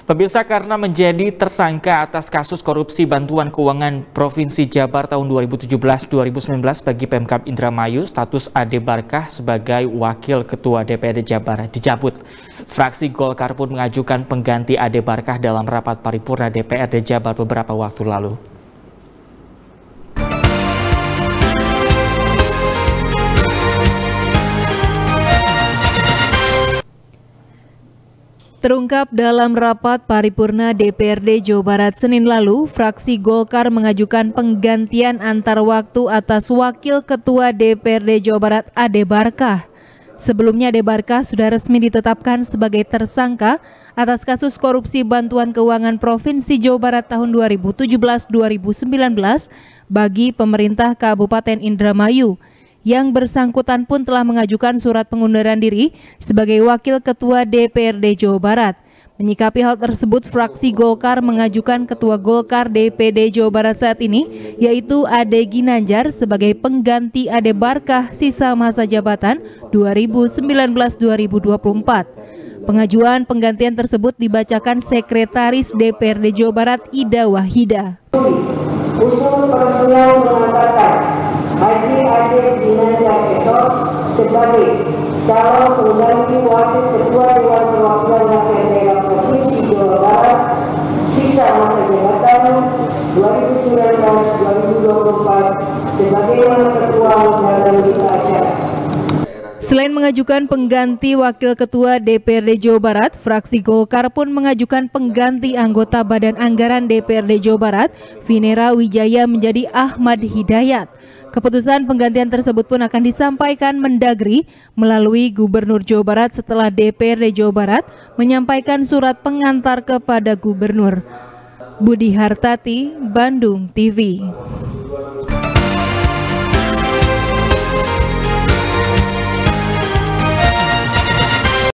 Pemirsa, karena menjadi tersangka atas kasus korupsi bantuan keuangan Provinsi Jabar tahun 2017-2019 bagi Pemkab Indramayu, status Ade Barkah sebagai Wakil Ketua DPRD Jabar dicabut. Fraksi Golkar pun mengajukan pengganti Ade Barkah dalam rapat paripurna DPRD Jabar beberapa waktu lalu. Terungkap dalam rapat paripurna DPRD Jawa Barat Senin lalu, fraksi Golkar mengajukan penggantian antar waktu atas Wakil Ketua DPRD Jawa Barat Ade Barkah. Sebelumnya Ade Barkah sudah resmi ditetapkan sebagai tersangka atas kasus korupsi bantuan keuangan Provinsi Jawa Barat tahun 2017-2019 bagi pemerintah Kabupaten Indramayu. Yang bersangkutan pun telah mengajukan surat pengunduran diri sebagai Wakil Ketua DPRD Jawa Barat. Menyikapi hal tersebut, fraksi Golkar mengajukan Ketua Golkar DPD Jawa Barat saat ini, yaitu Ade Ginanjar sebagai pengganti Ade Barkah sisa masa jabatan 2019-2024. Pengajuan penggantian tersebut dibacakan Sekretaris DPRD Jawa Barat Ida Wahida. Usul personal mengatakan Haji Ade Ginanjar Esos sebagai calon pengganti Wakil Ketua Dewan Perwakilan Rakyat Daerah Provinsi Jawa Barat sisa masa jabatan 2019-2024 sebagaimana ketua dalam berita acara. Selain mengajukan pengganti Wakil Ketua DPRD Jawa Barat, fraksi Golkar pun mengajukan pengganti anggota Badan Anggaran DPRD Jawa Barat, Vinera Wijaya menjadi Ahmad Hidayat. Keputusan penggantian tersebut pun akan disampaikan Mendagri melalui Gubernur Jawa Barat setelah DPRD Jawa Barat menyampaikan surat pengantar kepada Gubernur. Budi Hartati, Bandung TV.